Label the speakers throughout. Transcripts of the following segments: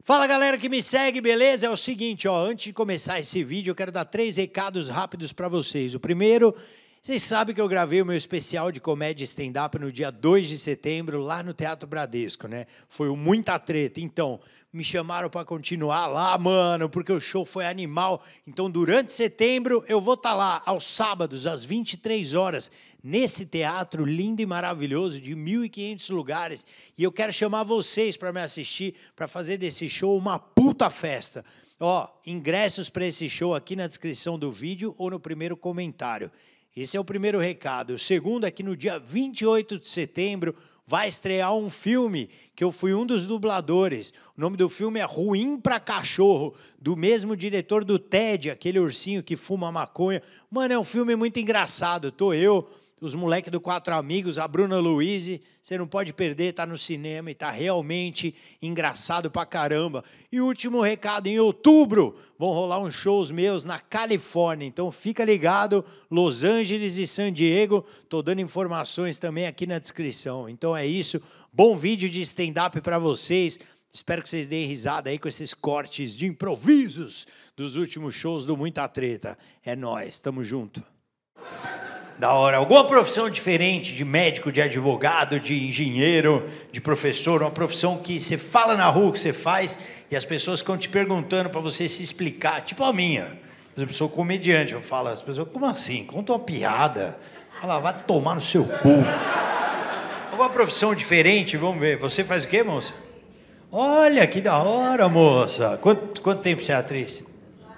Speaker 1: Fala galera que me segue, beleza? É o seguinte, ó, antes de começar esse vídeo, eu quero dar 3 recados rápidos para vocês. O primeiro, vocês sabem que eu gravei o meu especial de comédia stand-up no dia 2 de setembro, lá no Teatro Bradesco, né? Foi muita treta, então me chamaram para continuar lá, mano, porque o show foi animal. Então, durante setembro, eu vou estar lá, aos sábados, às 23 horas, nesse teatro lindo e maravilhoso, de 1.500 lugares. E eu quero chamar vocês para me assistir, para fazer desse show uma puta festa. Ó, ingressos para esse show aqui na descrição do vídeo ou no primeiro comentário. Esse é o primeiro recado. O segundo é que no dia 28 de setembro vai estrear um filme que eu fui um dos dubladores. O nome do filme é Ruim pra Cachorro, do mesmo diretor do Ted, aquele ursinho que fuma maconha. Mano, é um filme muito engraçado. Tô eu, os moleques do Quatro Amigos, a Bruna Luiz, você não pode perder, tá no cinema e tá realmente engraçado pra caramba. E último recado, em outubro vão rolar uns shows meus na Califórnia, então fica ligado, Los Angeles e San Diego, tô dando informações também aqui na descrição. Então é isso, bom vídeo de stand-up pra vocês, espero que vocês deem risada aí com esses cortes de improvisos dos últimos shows do Muita Treta. É nóis, tamo junto. Da hora. Alguma profissão diferente, de médico, de advogado, de engenheiro, de professor, uma profissão que você fala na rua que você faz e as pessoas ficam te perguntando para você se explicar, tipo a minha. Por exemplo, eu sou comediante, eu falo, as pessoas, como assim? Conta uma piada. Fala, vai tomar no seu cu. Alguma profissão diferente, vamos ver. Você faz o quê, moça? Olha, que da hora, moça. Quanto tempo você é atriz?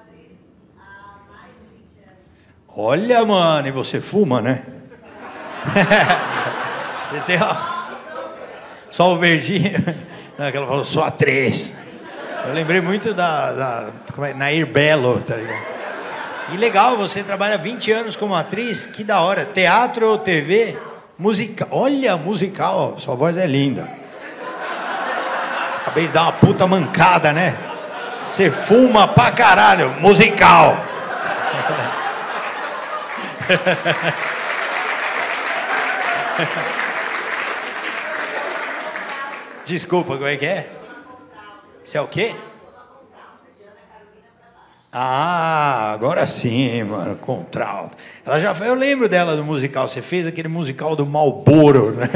Speaker 1: Olha, mano, e você fuma, né? Você tem só o verdinho. Não, ela falou, só a 3. Eu lembrei muito da Nair Belo, tá ligado? E legal, você trabalha 20 anos como atriz, que da hora. Teatro ou TV? Musical. Olha, musical, sua voz é linda. Acabei de dar uma puta mancada, né? Você fuma pra caralho, musical. Desculpa, como é que é? Você é o quê? Ah, agora sim, mano, contralto. Ela já, eu lembro dela do musical. Você fez aquele musical do Marlboro, né?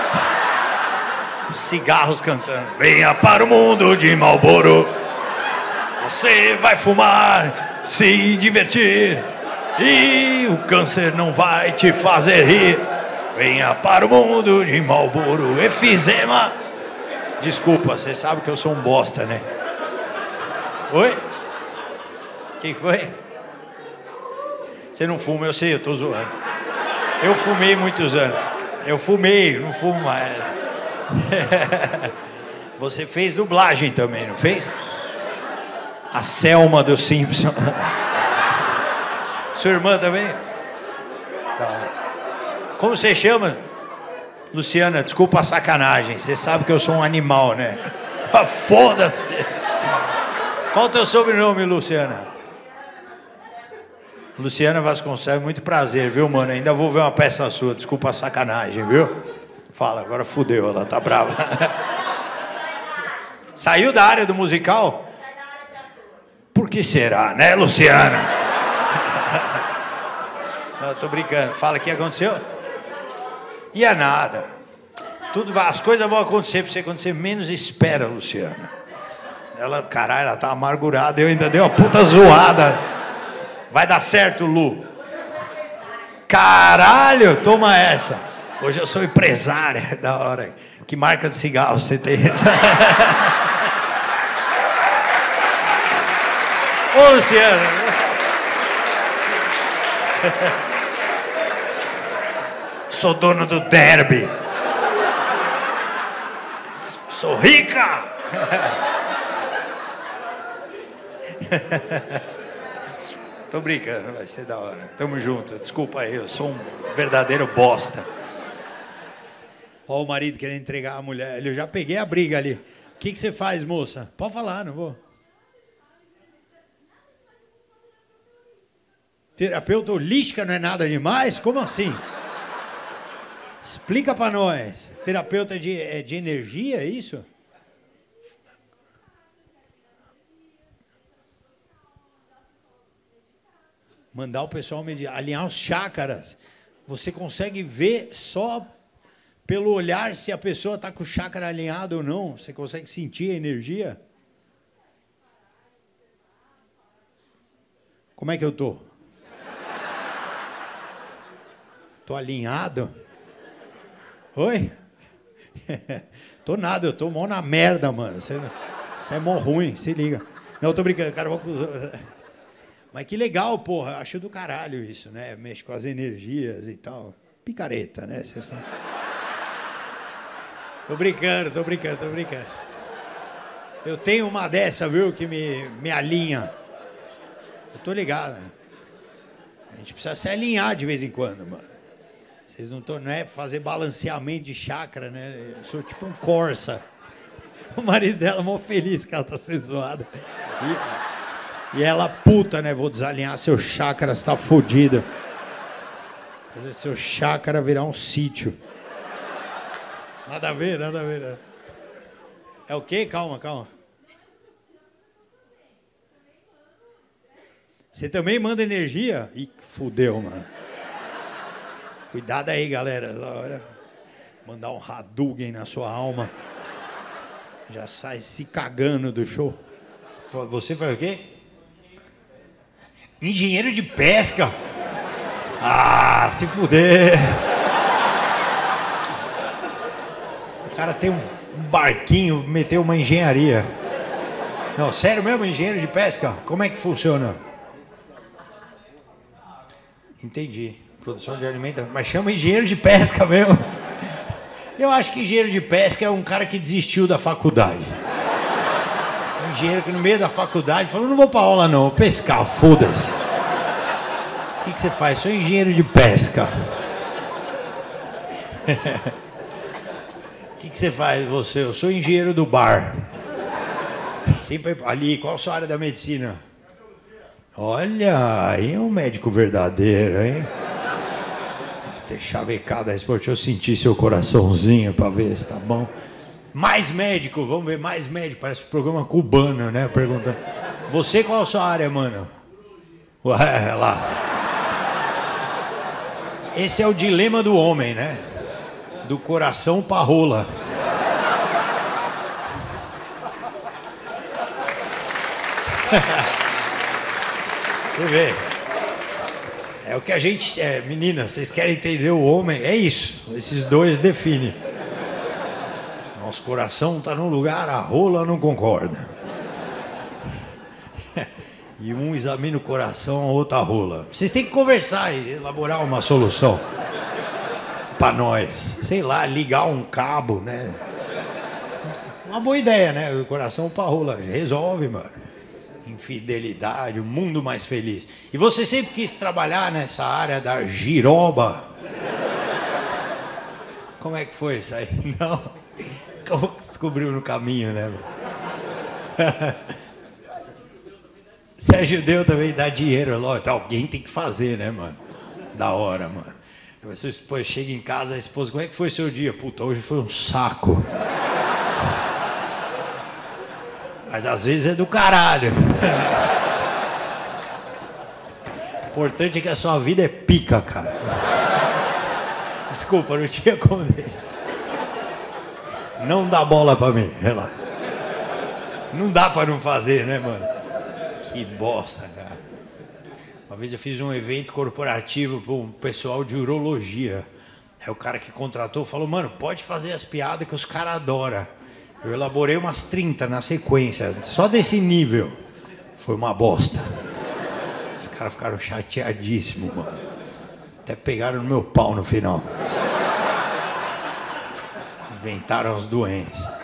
Speaker 1: Cigarros cantando. Venha para o mundo de Marlboro. Você vai fumar, se divertir. E o câncer não vai te fazer rir. Venha para o mundo de Marlboro, efizema. Desculpa, você sabe que eu sou um bosta, né? Oi? O que foi? Você não fuma, eu sei, eu tô zoando. Eu fumei muitos anos. Eu fumei, não fumo mais. Você fez dublagem também, não fez? A Selma do Simpson. Sua irmã também? Tá. Como você chama? Luciana, desculpa a sacanagem. Você sabe que eu sou um animal, né? Foda-se. Qual o teu sobrenome, Luciana? Luciana Vasconcelos, muito prazer, viu, mano? Ainda vou ver uma peça sua, desculpa a sacanagem, viu? Fala, agora fudeu, ela tá brava. Saiu da área do musical? Por que será, né, Luciana? Não, tô brincando. Fala, o que aconteceu? E é nada. As coisas vão acontecer pra você quando você menos espera, Luciana. Ela, caralho, ela tá amargurada. Eu ainda dei uma puta zoada. Vai dar certo, Lu. Caralho, toma essa. Hoje eu sou empresária. Da hora. Que marca de cigarro você tem? Ô, Luciana. Sou dono do Derby. Sou rica. Tô brincando, vai ser da hora. Tamo junto. Desculpa aí, eu sou um verdadeiro bosta. Ó o marido querendo entregar a mulher. Eu já peguei a briga ali. O que você faz, moça? Pode falar, não vou. Terapeuta holística não é nada demais? Como assim? Explica pra nós. Terapeuta de energia, é isso? Mandar o pessoal alinhar os chakras. Você consegue ver só pelo olhar se a pessoa está com o chakra alinhado ou não. Você consegue sentir a energia? Como é que eu tô? Tô alinhado? Oi? Tô nada, eu tô mó na merda, mano. Você é mó ruim, se liga. Não, eu tô brincando, cara, vou acusar. Mas que legal, porra. Acho do caralho isso, né? Mexe com as energias e tal. Picareta, né? Vocês são... Tô brincando. Eu tenho uma dessa, viu, que me alinha. Eu tô ligado. Né? A gente precisa se alinhar de vez em quando, mano. Vocês não estão, não é fazer balanceamento de chakra, né? Eu sou tipo um Corsa. O marido dela é mó feliz que ela tá sendo zoada. E ela, puta, né? Vou desalinhar seu chakra, você tá fodido. Fazer seu chakra virar um sítio. Nada a ver. Né? É o quê? Calma. Você também manda energia? Ih, fudeu, mano. Cuidado aí, galera. Olha, mandar um Hadouken na sua alma. Já sai se cagando do show. Você faz o quê? Engenheiro de pesca. Ah, se fuder. O cara tem um barquinho, meteu uma engenharia. Não, sério mesmo, engenheiro de pesca? Como é que funciona? Entendi. Produção de alimento. Mas chama engenheiro de pesca mesmo. Eu acho que engenheiro de pesca é um cara que desistiu da faculdade. Um engenheiro que no meio da faculdade falou, não vou pra aula não, vou pescar, foda-se. O que você faz? Sou engenheiro de pesca. O que você faz, você? Eu sou engenheiro do bar. Sempre ali, qual a sua área da medicina? Olha, aí é um médico verdadeiro, hein? Ter chavecado a resposta, deixa eu sentir seu coraçãozinho pra ver se tá bom. Mais médico, vamos ver, mais médico. Parece um programa cubano, né? Perguntando. Você, qual a sua área, mano? Ué, lá. Esse é o dilema do homem, né? Do coração pra rola. Você vê. É o que a gente... meninas, vocês querem entender o homem? É isso. Esses dois definem. Nosso coração está num lugar, a rola não concorda. E um examina o coração, a outra a rola. Vocês têm que conversar e elaborar uma solução. Para nós. Sei lá, ligar um cabo, né? Uma boa ideia, né? O coração para a rola. Resolve, mano. Infidelidade, um mundo mais feliz. E você sempre quis trabalhar nessa área da giroba? Como é que foi isso aí? Não? Como que descobriu no caminho, né? Você é judeu também, dá dinheiro, lógico. Alguém tem que fazer, né, mano? Da hora, mano. Você depois chega em casa, a esposa, como é que foi seu dia? Puta, hoje foi um saco. Mas às vezes é do caralho. O importante é que a sua vida é pica, cara. Desculpa, não tinha como. Não dá bola pra mim, relaxa. Não dá pra não fazer, né, mano? Que bosta, cara. Uma vez eu fiz um evento corporativo para um pessoal de urologia. Aí o cara que contratou falou, mano, pode fazer as piadas que os caras adoram. Eu elaborei umas 30 na sequência, só desse nível. Foi uma bosta. Os caras ficaram chateadíssimos, mano. Até pegaram no meu pau no final. Inventaram as doenças.